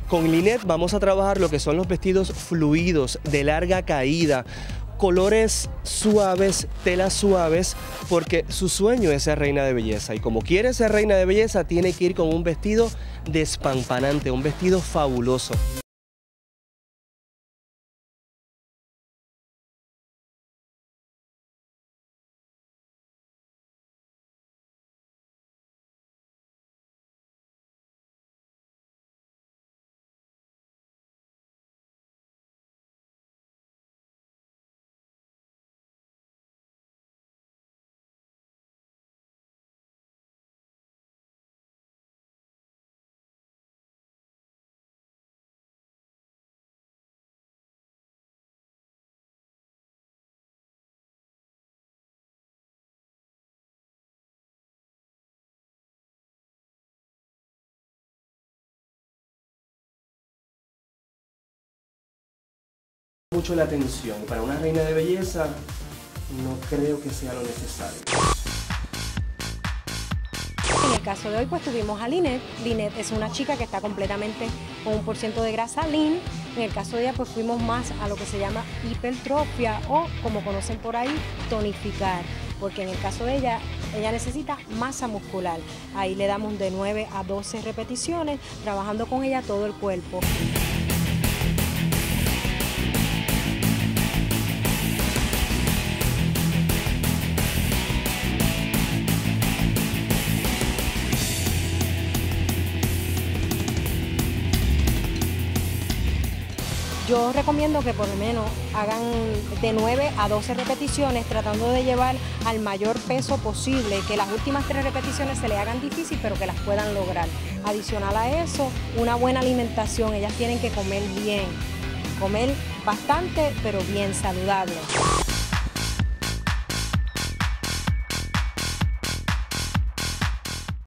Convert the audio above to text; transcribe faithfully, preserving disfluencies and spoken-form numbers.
Con Lynette vamos a trabajar lo que son los vestidos fluidos, de larga caída, colores suaves, telas suaves, porque su sueño es ser reina de belleza. Y como quiere ser reina de belleza, tiene que ir con un vestido despampanante, un vestido fabuloso. Mucho la atención. Para una reina de belleza no creo que sea lo necesario. En el caso de hoy pues tuvimos a Lynette. Lynette es una chica que está completamente con un por ciento de grasa lean. En el caso de ella pues fuimos más a lo que se llama hipertrofia o, como conocen por ahí, tonificar. Porque en el caso de ella, ella necesita masa muscular. Ahí le damos de nueve a doce repeticiones, trabajando con ella todo el cuerpo. Yo recomiendo que por lo menos hagan de nueve a doce repeticiones, tratando de llevar al mayor peso posible, que las últimas tres repeticiones se le hagan difícil, pero que las puedan lograr. Adicional a eso, una buena alimentación. Ellas tienen que comer bien, comer bastante, pero bien saludable.